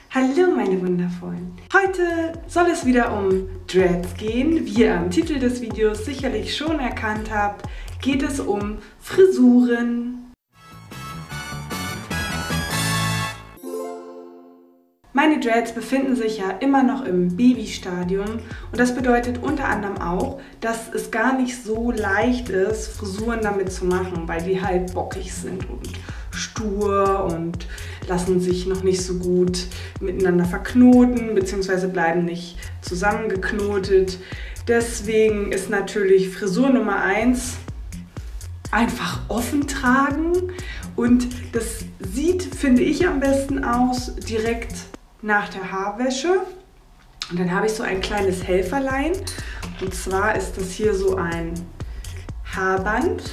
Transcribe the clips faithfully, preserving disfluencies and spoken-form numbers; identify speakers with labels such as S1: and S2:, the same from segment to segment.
S1: Hallo meine Wundervollen! Heute soll es wieder um Dreads gehen. Wie ihr am Titel des Videos sicherlich schon erkannt habt, geht es um Frisuren. Meine Dreads befinden sich ja immer noch im Babystadium und das bedeutet unter anderem auch, dass es gar nicht so leicht ist, Frisuren damit zu machen, weil die halt bockig sind und stur und lassen sich noch nicht so gut miteinander verknoten bzw. bleiben nicht zusammengeknotet. Deswegen ist natürlich Frisur Nummer eins einfach offen tragen und das sieht, finde ich, am besten aus direkt nach der Haarwäsche. Und dann habe ich so ein kleines Helferlein und zwar ist das hier so ein Haarband.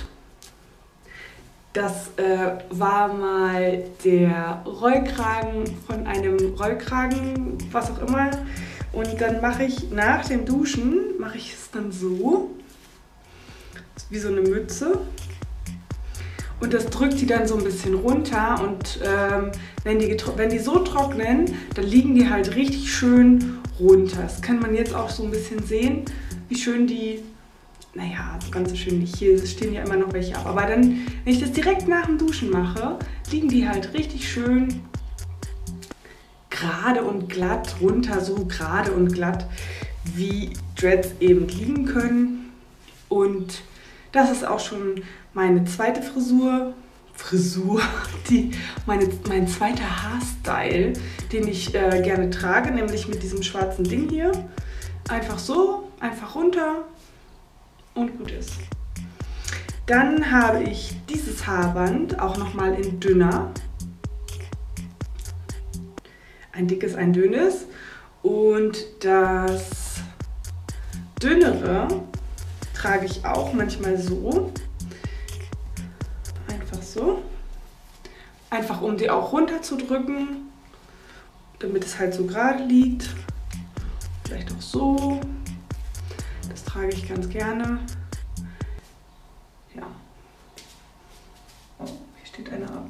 S1: Das äh, war mal der Rollkragen von einem Rollkragen, was auch immer. Und dann mache ich nach dem Duschen, mache ich es dann so, wie so eine Mütze. Und das drückt die dann so ein bisschen runter und ähm, wenn, die wenn die so trocknen, dann liegen die halt richtig schön runter. Das kann man jetzt auch so ein bisschen sehen, wie schön die... Naja, so ganz so schön nicht. Hier stehen ja immer noch welche ab. Aber dann, wenn ich das direkt nach dem Duschen mache, liegen die halt richtig schön gerade und glatt runter, so gerade und glatt, wie Dreads eben liegen können. Und das ist auch schon meine zweite Frisur. Frisur, die, meine, mein zweiter Haarstyle, den ich äh, gerne trage, nämlich mit diesem schwarzen Ding hier. Einfach so, einfach runter. Und gut ist. Dann habe ich dieses Haarband auch nochmal in dünner. Ein dickes, ein dünnes. Und das dünnere trage ich auch manchmal so. Einfach so. Einfach um die auch runterzudrücken, damit es halt so gerade liegt. Vielleicht auch so. Das trage ich ganz gerne. Ja. Oh, hier steht einer ab.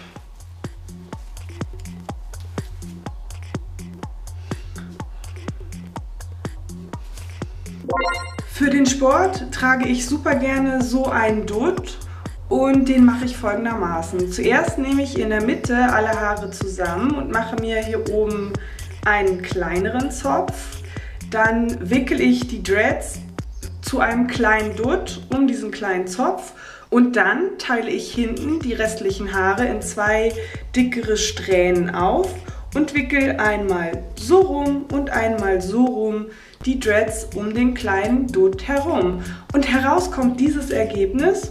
S1: Für den Sport trage ich super gerne so einen Dutt und den mache ich folgendermaßen. Zuerst nehme ich in der Mitte alle Haare zusammen und mache mir hier oben einen kleineren Zopf. Dann wickel ich die Dreads zu einem kleinen Dutt um diesen kleinen Zopf und dann teile ich hinten die restlichen Haare in zwei dickere Strähnen auf und wickel einmal so rum und einmal so rum die Dreads um den kleinen Dutt herum. Und heraus kommt dieses Ergebnis,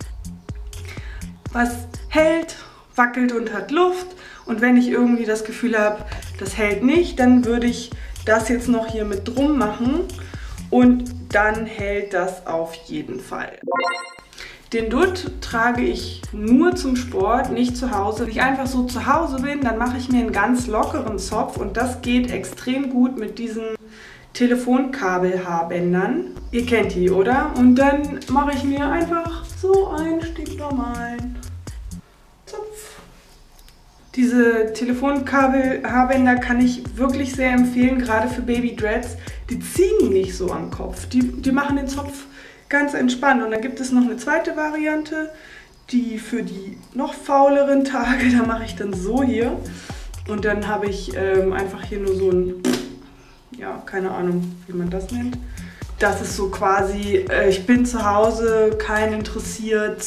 S1: was hält, wackelt und hat Luft. Und wenn ich irgendwie das Gefühl habe, das hält nicht, dann würde ich das jetzt noch hier mit drum machen und dann hält das auf jeden Fall. Den Dutt trage ich nur zum Sport, nicht zu Hause. Wenn ich einfach so zu Hause bin, dann mache ich mir einen ganz lockeren Zopf und das geht extrem gut mit diesen Telefonkabelhaarbändern. Ihr kennt die, oder? Und dann mache ich mir einfach so einen stinknormalen Zopf. Diese Telefonkabelhaarbänder kann ich wirklich sehr empfehlen, gerade für Baby Dreads. Die ziehen nicht so am Kopf, die, die machen den Zopf ganz entspannt. Und dann gibt es noch eine zweite Variante, die für die noch fauleren Tage, da mache ich dann so hier. Und dann habe ich ähm, einfach hier nur so ein, ja, keine Ahnung, wie man das nennt. Das ist so quasi, äh, ich bin zu Hause, kein interessiert,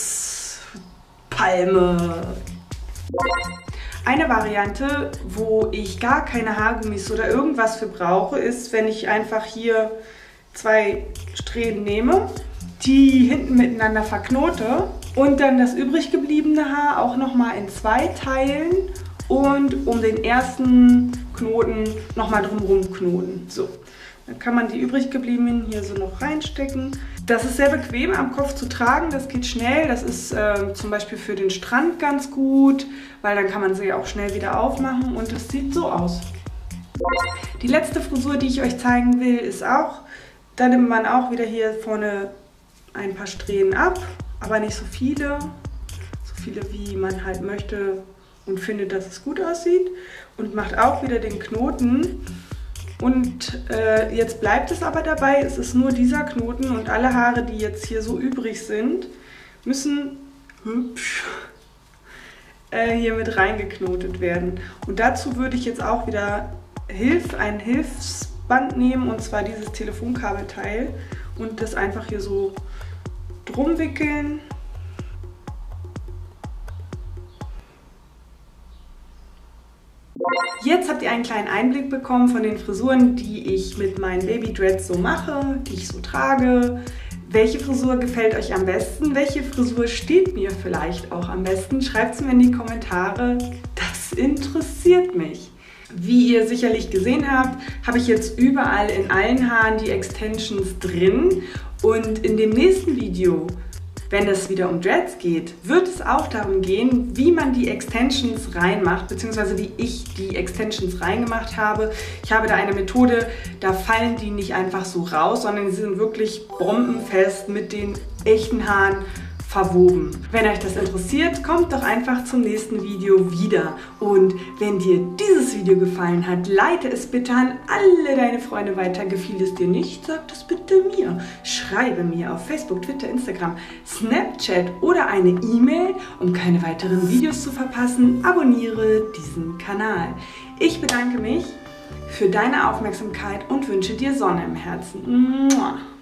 S1: Palme. Eine Variante, wo ich gar keine Haargummis oder irgendwas für brauche, ist, wenn ich einfach hier zwei Strähnen nehme, die hinten miteinander verknote und dann das übrig gebliebene Haar auch nochmal in zwei teilen und um den ersten Knoten nochmal drumherum knoten. So. Dann kann man die übrig gebliebenen hier so noch reinstecken. Das ist sehr bequem am Kopf zu tragen, das geht schnell. Das ist äh, zum Beispiel für den Strand ganz gut, weil dann kann man sie auch schnell wieder aufmachen und es sieht so aus. Die letzte Frisur, die ich euch zeigen will, ist auch, da nimmt man auch wieder hier vorne ein paar Strähnen ab, aber nicht so viele, so viele wie man halt möchte, und findet, dass es gut aussieht und macht auch wieder den Knoten. Und äh, jetzt bleibt es aber dabei, es ist nur dieser Knoten und alle Haare, die jetzt hier so übrig sind, müssen hübsch äh, hier mit reingeknotet werden. Und dazu würde ich jetzt auch wieder Hilf, ein Hilfsband nehmen, und zwar dieses Telefonkabelteil, und das einfach hier so drum wickeln. Jetzt habt ihr einen kleinen Einblick bekommen von den Frisuren, die ich mit meinen Baby Dreads so mache, die ich so trage. Welche Frisur gefällt euch am besten? Welche Frisur steht mir vielleicht auch am besten? Schreibt es mir in die Kommentare, das interessiert mich. Wie ihr sicherlich gesehen habt, habe ich jetzt überall in allen Haaren die Extensions drin, und in dem nächsten Video, wenn es wieder um Dreads geht, wird es auch darum gehen, wie man die Extensions reinmacht, beziehungsweise wie ich die Extensions reingemacht habe. Ich habe da eine Methode, da fallen die nicht einfach so raus, sondern sie sind wirklich bombenfest mit den echten Haaren verwoben. Wenn euch das interessiert, kommt doch einfach zum nächsten Video wieder. Und wenn dir dieses Video gefallen hat, leite es bitte an alle deine Freunde weiter. Gefiel es dir nicht, sag das bitte mir. Schreibe mir auf Facebook, Twitter, Instagram, Snapchat oder eine E-Mail, um keine weiteren Videos zu verpassen. Abonniere diesen Kanal. Ich bedanke mich für deine Aufmerksamkeit und wünsche dir Sonne im Herzen. Mua.